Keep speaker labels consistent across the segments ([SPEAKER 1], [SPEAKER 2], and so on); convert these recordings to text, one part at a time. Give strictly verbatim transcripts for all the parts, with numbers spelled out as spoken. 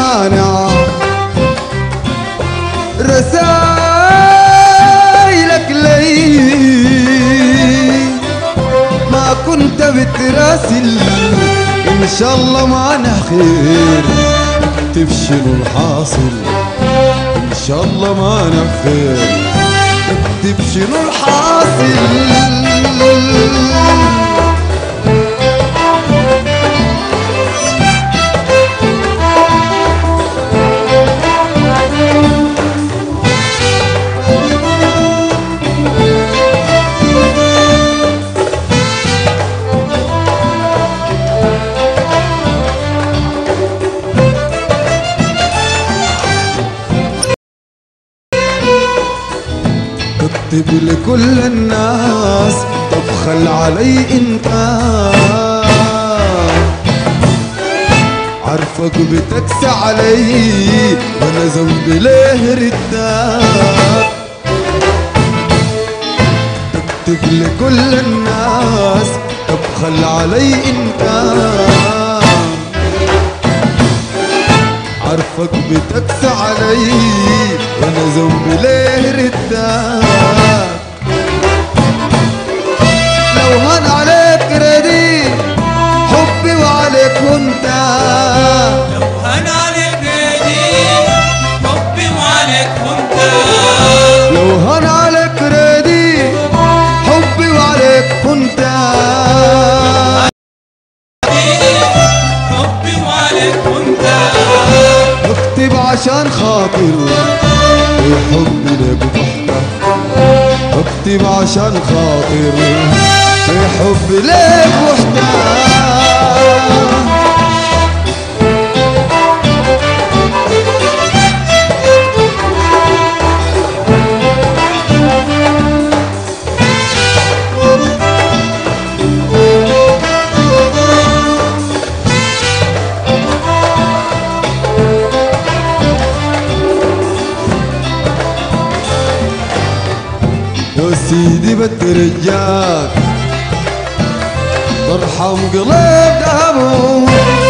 [SPEAKER 1] مانع رسايلك لي ما كنت بتراسل إن شاء الله معنا خير اكتب شنو الحاصل إن شاء الله معنا خير اكتب شنو الحاصل اكتب لكل الناس تبخل علي انت عارفك بتكسى علي وانا ذنبي ليه رداك تكتب لكل الناس تبخل علي انت عارفك بتكسى علي وانا ذنبي ليه رداك لو هان عليك ردي حبي وعليك وانت
[SPEAKER 2] لو هان عليك ردي حبي وعليك وانت
[SPEAKER 1] لو هان عليك ردي حبي وعليك وانت
[SPEAKER 2] حبي وعليك وانت
[SPEAKER 1] اكتب عشان خاطر في حبي لك وحدك اكتب عشان خاطر في حبي لك وحدك يا سيدي بترجاك ترحم قلب دابو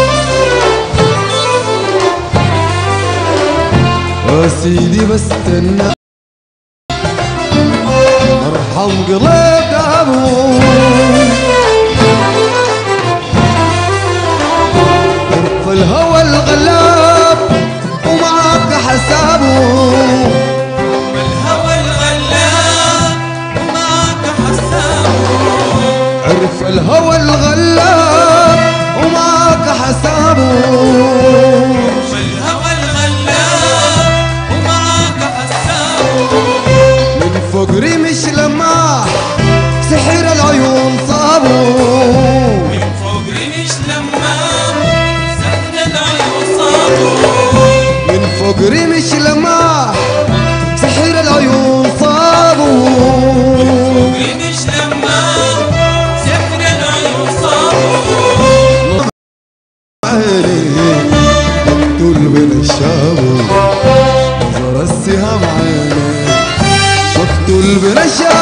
[SPEAKER 1] يا سيدي بستنى ترحم قلب دابو عرف الهوى الغلاب ومعاك حسابه عرف الهوى الغلاب ومعاك حسابه
[SPEAKER 2] عرف الهوى الغلاب ومعاك حسابه
[SPEAKER 1] من فقري مش لماح سحر العيون صابه
[SPEAKER 2] من فقري مش لماح سحر العيون صابه
[SPEAKER 1] من فقري مش لماح سحر العيون صابه
[SPEAKER 2] من فقري مش لماح
[SPEAKER 1] مقتول بين الشابو نظر السهام عيني مقتول بين الشابو